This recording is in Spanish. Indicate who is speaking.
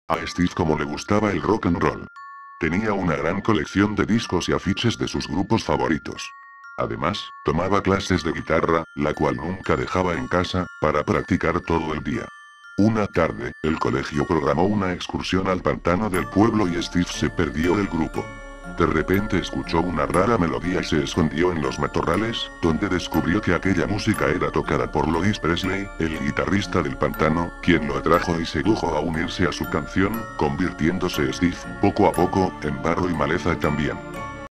Speaker 1: A Steve como le gustaba el rock and roll. Tenía una gran colección de discos y afiches de sus grupos favoritos. Además, tomaba clases de guitarra, la cual nunca dejaba en casa, para practicar todo el día. Una tarde, el colegio programó una excursión al pantano del pueblo y Steve se perdió del grupo. De repente escuchó una rara melodía y se escondió en los matorrales, donde descubrió que aquella música era tocada por Louis Presley, el guitarrista del pantano, quien lo atrajo y sedujo a unirse a su canción, convirtiéndose Steve, poco a poco, en barro y maleza también.